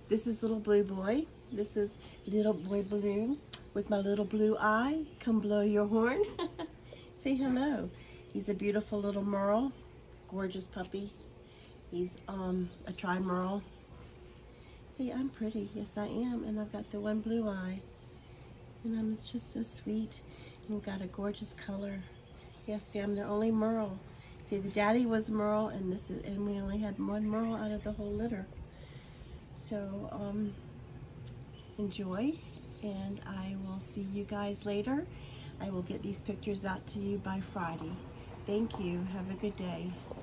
This is little blue boy. This is little boy balloon with my little blue eye. Come blow your horn. Say hello. He's a beautiful little merle, gorgeous puppy. He's a tri-merle. See, I'm pretty. Yes, I am. And I've got the one blue eye. And I'm just so sweet. And got a gorgeous color. Yes, see, I'm the only merle. See, the daddy was merle, and we only had one merle out of the whole litter. So, enjoy, and I will see you guys later. I will get these pictures out to you by Friday. Thank you. Have a good day.